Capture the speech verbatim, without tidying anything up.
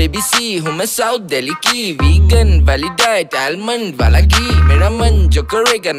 baby सी हूँ मैं south Delhi की, वीगन वाली डाइट, आलमंड वाला घी, मेरा मन जो करेगा